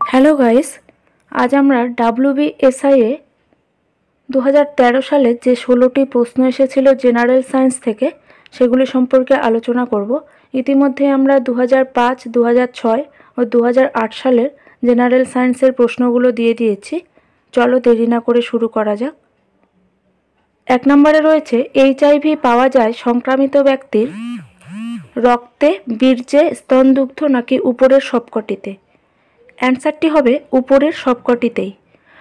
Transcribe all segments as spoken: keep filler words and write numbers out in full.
Hello guys, আজ আমরা WBSI এ দু হাজার তেরো সালে যে ষোলোটি প্রশ্ন এসেছিল জেনারেল সায়েন্স থেকে সেগুলি সম্পর্কে আলোচনা করব। ইতিমধ্যে আমরা দু হাজার পাঁচ, দু হাজার ছয় ও দু হাজার আট সালের জেনারেল সায়েন্সের প্রশ্নগুলো দিয়ে দিয়েছি। চলো দেরি না করে শুরু করা যাক। এক নম্বরে রয়েছে, এইচআইভি পাওয়া যায় সংক্রামিত ব্যক্তির রক্তে, বীর্যে, স্তনদুগ্ধ নাকি উপরের সবকটিতে? অ্যান্সারটি হবে উপরের সবকটিতেই।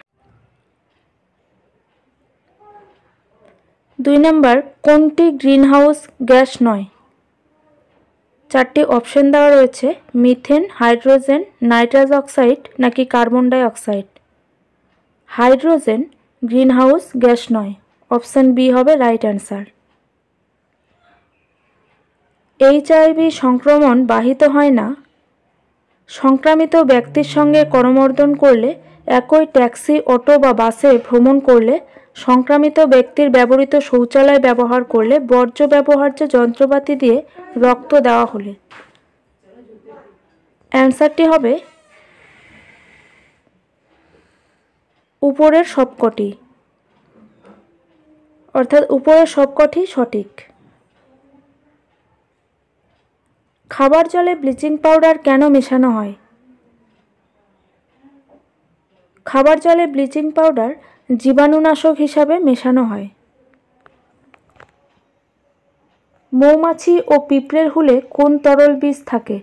দুই নম্বর, কোনটি গ্রিনহাউস গ্যাস নয়? চারটি অপশন দেওয়া রয়েছে, মিথেন, হাইড্রোজেন, নাইট্রাস অক্সাইড নাকি carbon dioxide. Hydrogen greenhouse gas নয়, অপশন বি হবে রাইট অ্যান্সার। এইচআইভি সংক্রমণ বাহিত হয় না সংক্রামিত ব্যক্তির সঙ্গে করমর্দন করলে, একই ট্যাক্সি, অটো বা বাসে ভ্রমণ করলে, সংক্রামিত ব্যক্তির ব্যবহৃত শৌচালয় ব্যবহার করলে, বর্জ্য ব্যবহার্য যন্ত্রপাতি দিয়ে রক্ত দেওয়া হলে। অ্যান্সারটি হবে উপরের সবকটি, অর্থাৎ উপরের সবকটি সঠিক। খাবার জলে ব্লিচিং পাউডার কেন মেশানো হয়? খাবার জলে ব্লিচিং পাউডার জীবাণুনাশক হিসাবে মেশানো হয়। মৌমাছি ও পিঁপড়ের হুলে কোন তরল বীজ থাকে?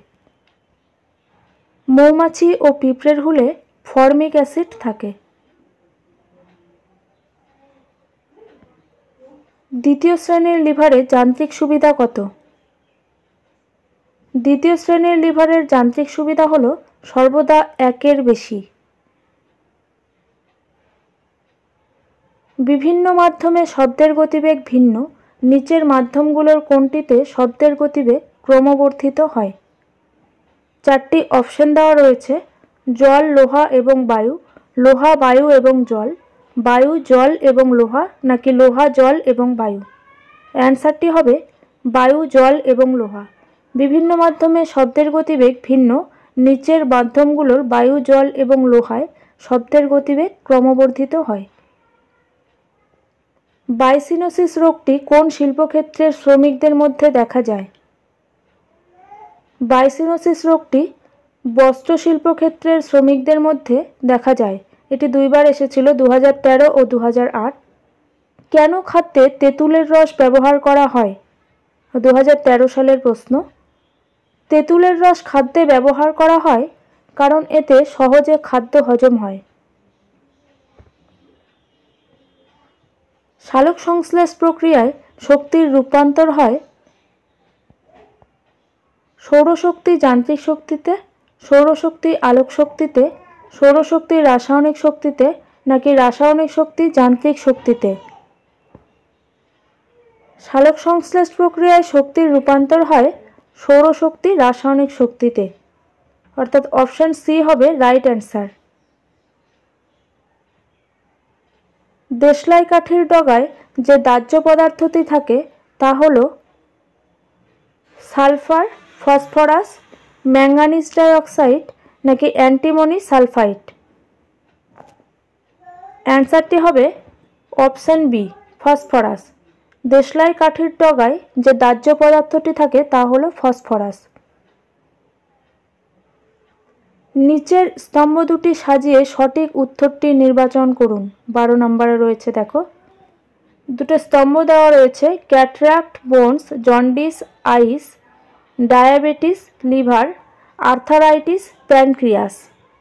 মৌমাছি ও পিঁপড়ের হুলে ফর্মিক অ্যাসিড থাকে। দ্বিতীয় শ্রেণীর লিভারে যান্ত্রিক সুবিধা কত? দ্বিতীয় শ্রেণীর লিভারের যান্ত্রিক সুবিধা হলো সর্বদা একের বেশি। বিভিন্ন মাধ্যমে শব্দের গতিবেগ ভিন্ন, নিচের মাধ্যমগুলোর কোনটিতে শব্দের গতিবেগ ক্রমবর্ধিত হয়? চারটি অপশন দেওয়া রয়েছে, জল, লোহা এবং বায়ু, লোহা, বায়ু এবং জল, বায়ু, জল এবং লোহা নাকি লোহা, জল এবং বায়ু। অ্যান্সারটি হবে বায়ু, জল এবং লোহা। বিভিন্ন মাধ্যমে শব্দের গতিবেগ ভিন্ন, নিচের মাধ্যমগুলোর বায়ু, জল এবং লোহায় শব্দের গতিবেগ ক্রমবর্ধিত হয়। বাইসিনোসিস রোগটি কোন শিল্পক্ষেত্রের শ্রমিকদের মধ্যে দেখা যায়? বাইসিনোসিস রোগটি বস্ত্র শিল্পক্ষেত্রের শ্রমিকদের মধ্যে দেখা যায়। এটি দুইবার এসেছিল, দু হাজার তেরো ও দু হাজার আট। কেন খাদ্যে তেঁতুলের রস ব্যবহার করা হয়? দু হাজার তেরো সালের প্রশ্ন। তেঁতুলের রস খাদ্যে ব্যবহার করা হয় কারণ এতে সহজে খাদ্য হজম হয়। সালোক সংশ্লেষ প্রক্রিয়ায় শক্তির রূপান্তর হয় সৌরশক্তি যান্ত্রিক শক্তিতে, সৌরশক্তি আলোক শক্তিতে, সৌরশক্তি রাসায়নিক শক্তিতে নাকি রাসায়নিক শক্তি যান্ত্রিক শক্তিতে। সালোক সংশ্লেষ প্রক্রিয়ায় শক্তির রূপান্তর হয় সৌরশক্তি রাসায়নিক শক্তিতে, অর্থাৎ অপশন সি হবে রাইট অ্যান্সার। দেশলাই কাঠির ডগায় যে দাহ্য পদার্থটি থাকে তা হল সালফার, ফসফরাস, ম্যাঙ্গানিজ ডাইঅক্সাইড নাকি অ্যান্টিমনি সালফাইড। অ্যান্সারটি হবে অপশন বি, ফসফরাস। দেশলাই কাঠির ডগায় যে দাহ্য পদার্থটি থাকে তা হলো ফসফরাস। নিচের স্তম্ভ দুটি সাজিয়ে সঠিক উত্তরটি নির্বাচন করুন। বারো নম্বরে রয়েছে, দেখো দুটো স্তম্ভ দেওয়া রয়েছে, cataract, bones, jaundice, eyes, diabetes, liver, arthritis, pancreas.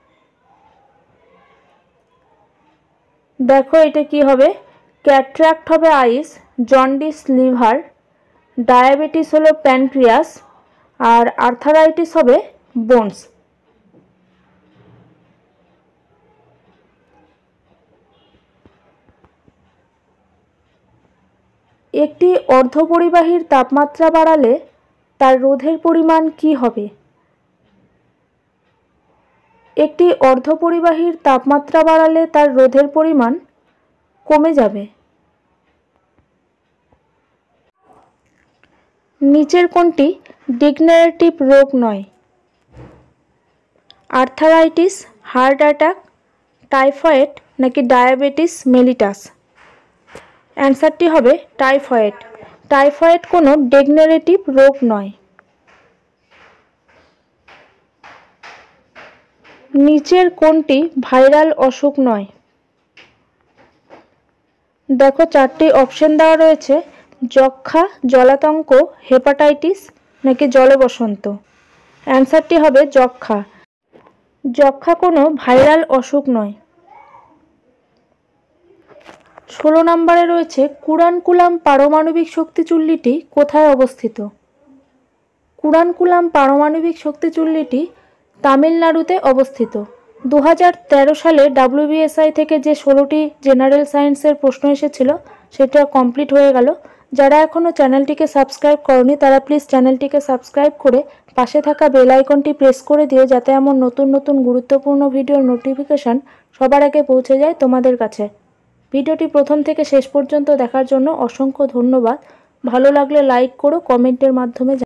দেখো এটা কি হবে, ক্যাটরাক্ট হবে আইস, জন্ডিস লিভার, ডায়াবেটিস হলো প্যানক্রিয়াস আর আর্থারাইটিস হবে বোনস। একটি অর্ধপরিবাহীর তাপমাত্রা বাড়ালে তার রোধের পরিমাণ কি হবে? একটি অর্ধপরিবাহীর তাপমাত্রা বাড়ালে তার রোধের পরিমাণ কমে যাবে। নিচের কোনটি ডিজেনারেটিভ রোগ নয়? আর্থারাইটিস, হার্ট অ্যাটাক, টাইফয়েড নাকি ডায়াবেটিস মেলিটাস? অ্যান্সারটি হবে টাইফয়েড। টাইফয়েড কোনো ডেজেনারেটিভ রোগ নয়। নিচের কোনটি ভাইরাল অসুখ নয়? দেখো চারটি অপশন দেওয়া রয়েছে, যক্ষা, জলাতঙ্ক, হেপাটাইটিস নাকি জলবসন্ত। অ্যান্সারটি হবে যক্ষা। যক্ষা কোনো ভাইরাল অসুখ নয়। ষোলো নম্বরে রয়েছে কুরানকুলাম পারমাণবিক শক্তি চুল্লিটি কোথায় অবস্থিত? কুরানকুলাম পারমাণবিক শক্তি চুল্লিটি তামিলনাড়ুতে অবস্থিত। দু হাজার তেরো সালে ডাব্লিউবিএসআই থেকে যে ষোলোটি জেনারেল সায়েন্সের প্রশ্ন এসেছিল সেটা কমপ্লিট হয়ে গেল। যারা এখনও চ্যানেলটিকে সাবস্ক্রাইব করনি তারা প্লিজ চ্যানেলটিকে সাবস্ক্রাইব করে পাশে থাকা বেল আইকনটি প্রেস করে দিও, যাতে আমার নতুন নতুন গুরুত্বপূর্ণ ভিডিওর নোটিফিকেশান সবার আগে পৌঁছে যায় তোমাদের কাছে। ভিডিওটি প্রথম থেকে শেষ পর্যন্ত দেখার জন্য অসংখ্য ধন্যবাদ। ভালো লাগলে লাইক করো, কমেন্টের মাধ্যমে